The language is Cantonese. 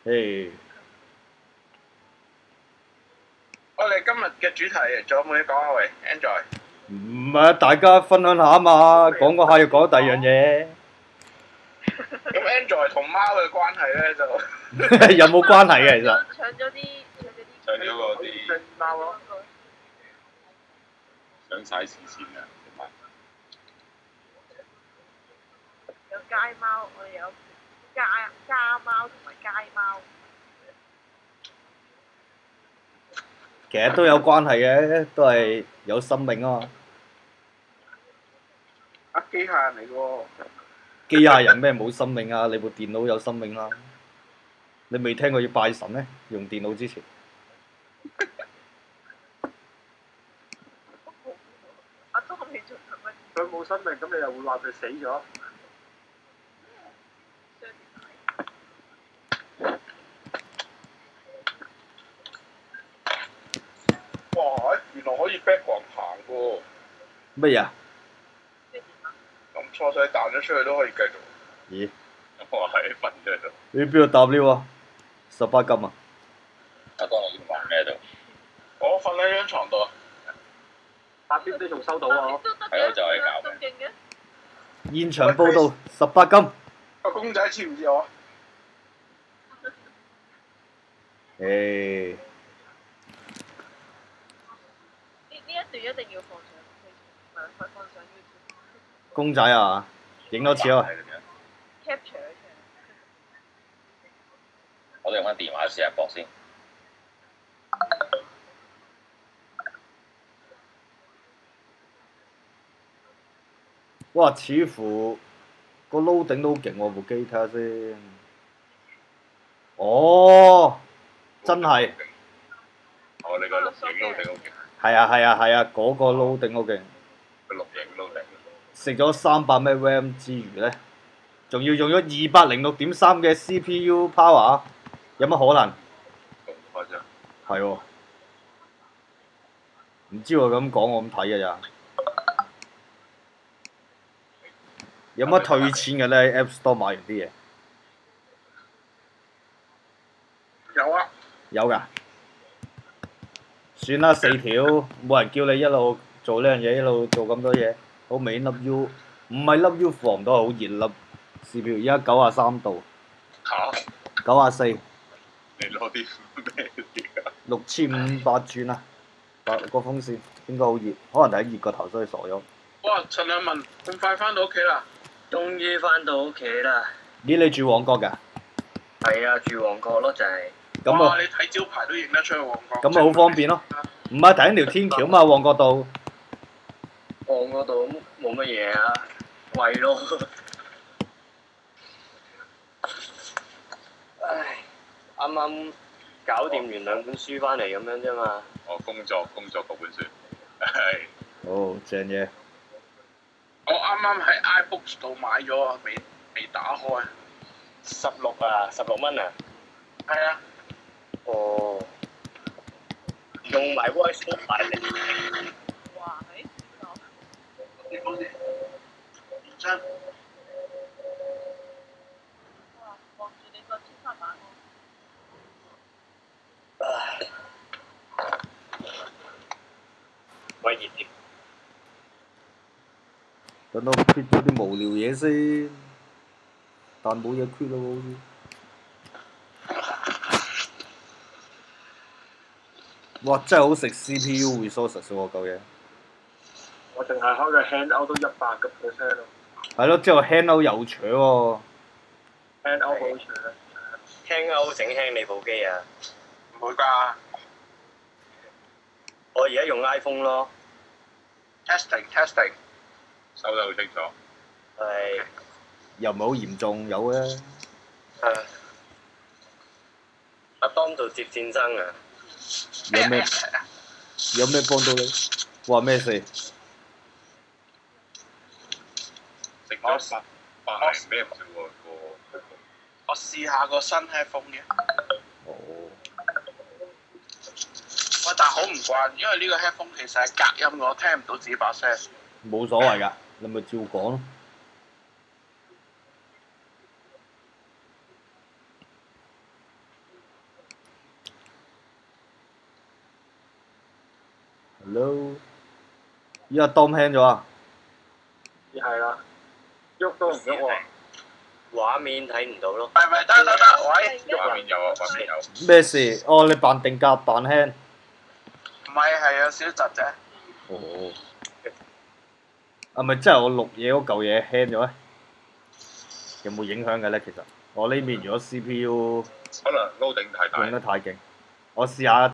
誒， 我哋今日嘅主題仲有冇嘢講啊？喂，Android。 唔係啊，大家分享下啊嘛，講個下又講第二樣嘢。 咁 Android 同貓嘅關係咧就有冇關係嘅其實？ 搶咗嗰啲貓咯。 上晒視線啊！ 有街貓，我哋有家貓同埋街貓。 其實都有關係嘅，都係有生命啊嘛。 啊，機械人嚟嘅喎。 機械人咩冇生命啊？你部電腦有生命啦。你未聽過要拜神咩？用電腦之前。 阿東你做緊乜？ 佢冇生命，咁你又會話佢死咗？哇！原來可以 background 行嘅喎。 乜嘢啊？ 咁錯水彈咗出去都可以繼續。 咦？ 我係瞓咗喺度。 你邊度搭料啊？18金啊？ 阿當你玩咩度？ 我瞓喺張床度啊。 8點你仲收到啊？ 係咯，就係搞咁勁嘅。 現場報道18金。 個公仔似唔似我？ 誒。 呢一段一定要放上 Facebook，唔係放上 YouTube。 公仔啊！影多次啊！ capture 出嚟。 我哋用翻電話試下播先。 哇！似乎個 loading 都好勁喎，部機睇下先。哦，真係。 我哋個錄影都頂好勁。 係啊，嗰個 loading 好勁。 個錄影都頂。 食咗300 咩 RAM 之餘咧，仲要用咗206.3嘅 CPU power， 有乜可能？ 咁誇張？ 係喎。唔知我咁講，我咁睇嘅咋。有乜退錢嘅咧？App Store 買完啲嘢。 有啊。 有㗎。算啦，4條，冇人叫你一路做呢樣嘢，一路做咁多嘢。好明顯粒 U， 唔係粒 U 防唔到，好熱粒 CPU， 而家93度。 嚇 ？94。 你攞啲咩嚟㗎 6500轉啊！個風扇應該好熱，可能係熱個頭所以傻咗。 哇！陳兩文咁快翻到屋企啦？ 終於翻到屋企啦！ 咦？你住旺角㗎？ 係啊，住旺角咯，就係。 咁啊！ 哇！你睇招牌都認得出去旺角。 咁咪好方便咯。唔係第一條天橋嘛，旺角道。 旺角度冇乜嘢啊，貴咯。唉，啱啱搞掂完2本書翻嚟咁樣啫嘛。 我工作嗰本書。係。 哦，正嘢。 我啱啱喺 iBooks 度買咗啊，未打開。 16啊，16蚊啊。 係啊。 哦。用埋 voice note 買嚟。 哇！係。 你講先。真。 哇！望住你個天花板唉。鬼熱啲。 等我 quit 咗啲無聊嘢先，但冇嘢 quit 咯，好似。哇！真係好食 CPU resources 喎，嚿嘢。 我淨係開個 Hangout 都100%咯。 係咯，之後 Hangout 又搶喎。 Hangout 好搶。Hangout 整輕你部機啊？ 唔會㗎。 我而家用 iPhone 咯。 testing。 收得好清楚。 係。 又唔係好嚴重，有嘅。 阿當做接線生啊！ 有咩幫到你？話咩事？ 食咗100咩唔少喎個。 我試下個新 headphone 嘅。 哦。 喂，但係好唔慣，因為呢個 headphone 其實係隔音嘅，我聽唔到自己把聲。 冇所謂㗎，你咪照講咯。 Hello，依家 Dom 輕咗啊？ 係啦，喐都唔喐喎，畫面睇唔到咯。 係咪得，喂， 畫面有啊，畫面有。 咩事？哦，你扮定格扮輕。 唔係係有少少窒啫。 哦。係咪真係我錄嘢嗰嚿嘢輕咗咧？有冇影響嘅咧？其實我呢邊如果 CPU 可能 loading 太大。 用得太勁，我試下。